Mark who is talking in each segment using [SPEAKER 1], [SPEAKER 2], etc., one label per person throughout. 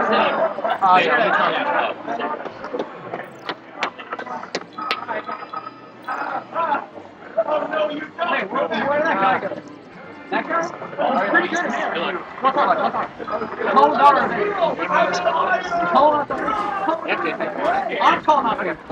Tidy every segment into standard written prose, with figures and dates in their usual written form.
[SPEAKER 1] Oh, yeah, we tried. Hey, where did that guy go? That guy? He's pretty good at it. What's up? Hold on. Hold on. I'm calling up here.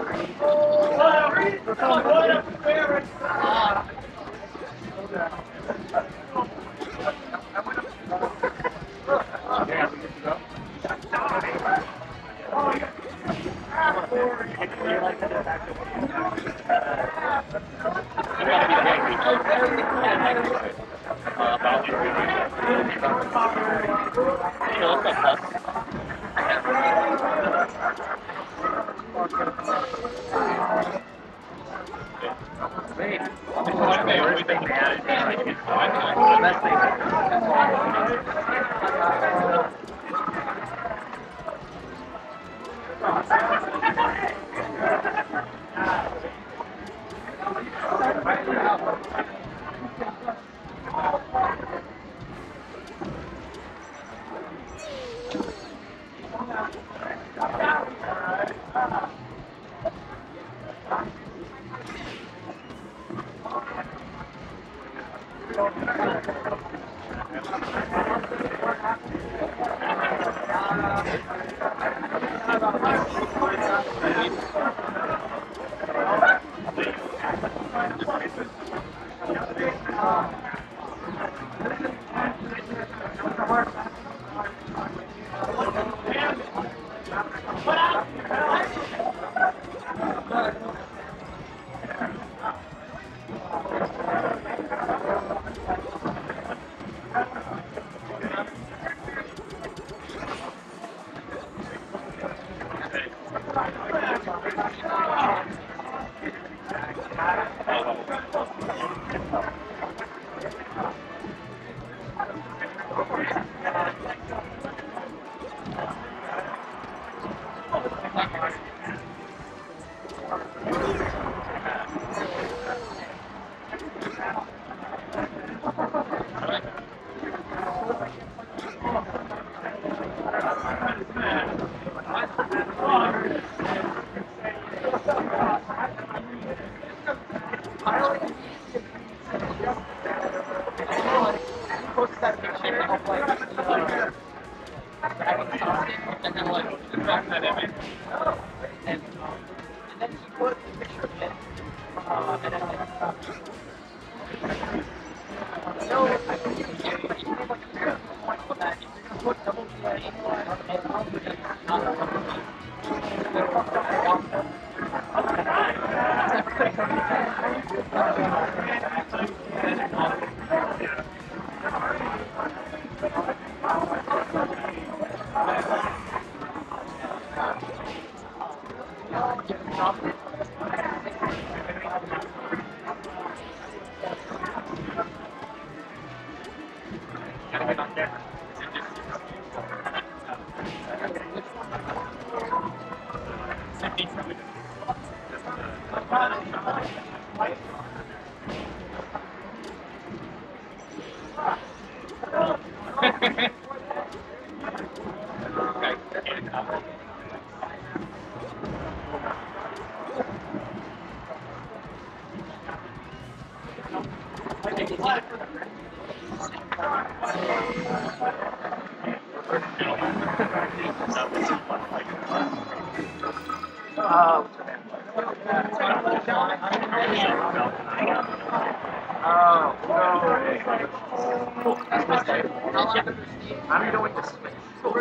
[SPEAKER 1] I'm going to switch.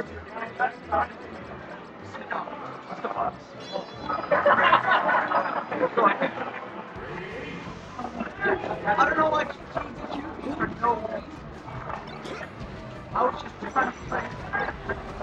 [SPEAKER 1] I don't know why she changed the for no reason. I was just trying to play.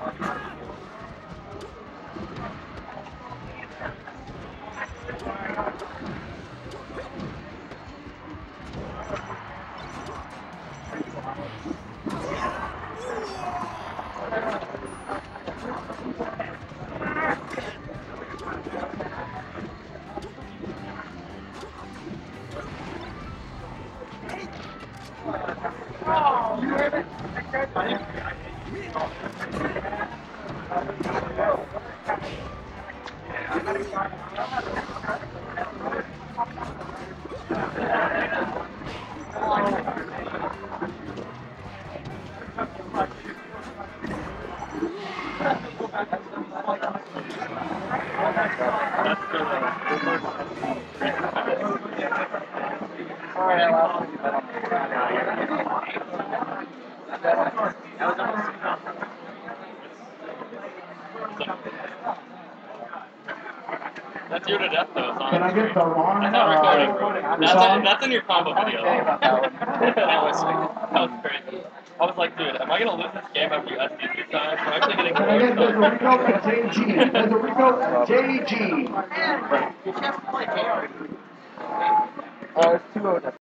[SPEAKER 2] That's you to death, though.
[SPEAKER 3] Can I get the wrong?
[SPEAKER 2] That's not recording. That's in your combo video. That was crazy. I was like, dude, am I gonna lose this game after you ask me 2 times? I'm actually getting
[SPEAKER 3] Can I get
[SPEAKER 2] close.
[SPEAKER 3] Desorico and JG? Desorico and JG.
[SPEAKER 1] You have to play JR.
[SPEAKER 4] It's 2-0.